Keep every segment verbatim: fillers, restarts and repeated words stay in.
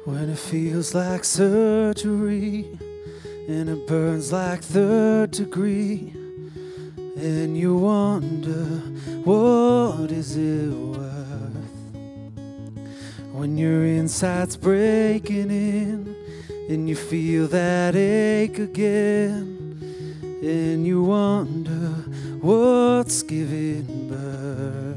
When it feels like surgery and it burns like third degree, and you wonder, what is it worth? When your inside's breaking in and you feel that ache again, and you wonder, what's giving birth?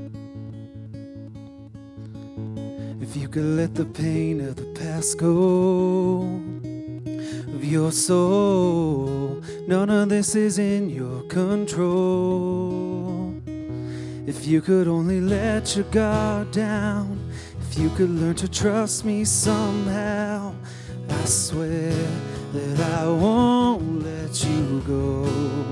If you could let the pain of the past go of your soul, none of this is in your control. If you could only let your guard down, if you could learn to trust me somehow, I swear that I won't let you go.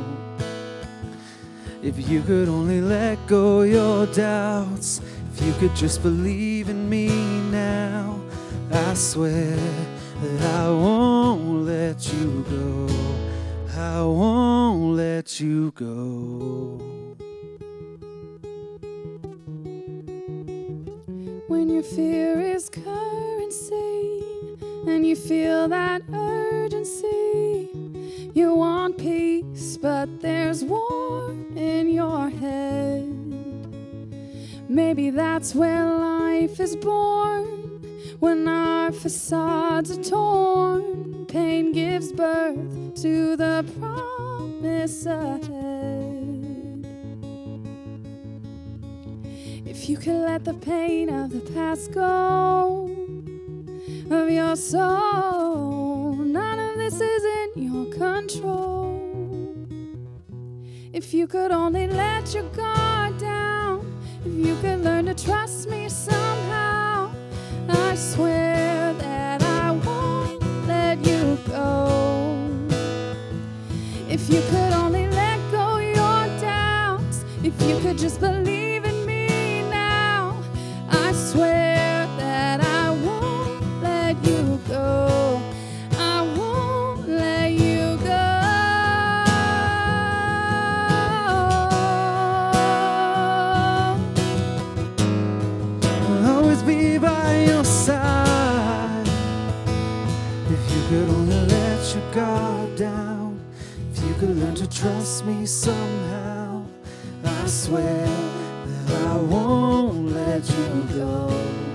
If you could only let go your doubts, if you could just believe in me now, I swear that I won't let you go. I won't let you go. When your fear is currency and you feel that urgency, you want peace, but there's war in your head. Maybe that's where life is born, when our facades are torn. Pain gives birth to the promise ahead. If you could let the pain of the past go of your soul, none of this is in your control. If you could only let your guard down, if you could learn to trust me somehow, I swear that I won't let you go. If you could only let go your doubts, if you could just believe in me now, I swear that I won't let you go. I won't let you go. I'll always be by your side. If you could only let your guard down, if you could learn to trust me somehow, I swear that I won't let you go.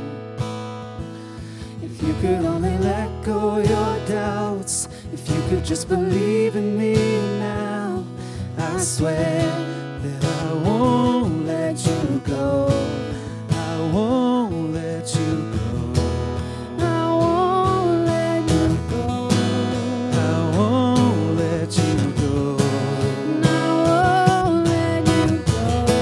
If you could only let go your doubts, if you could just believe in me now, I swear that I won't let you go. I won't let you go. I won't let you go. I won't let you go. I won't let you go.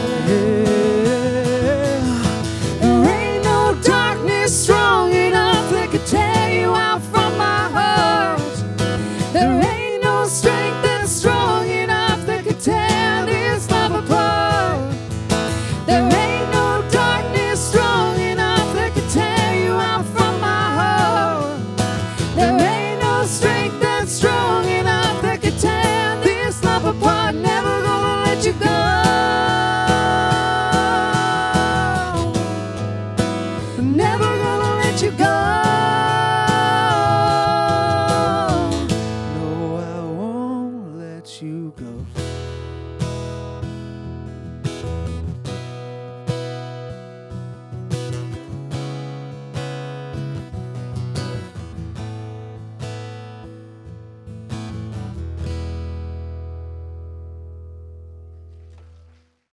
Yeah. There ain't no darkness strong enough that could tear you out from my heart. There ain't no strength that's strong enough that could tear this love apart. There ain't no darkness strong enough that could tear you out from my heart. There ain't no strength that's strong enough that could tear this love apart. Never gonna let you go. Never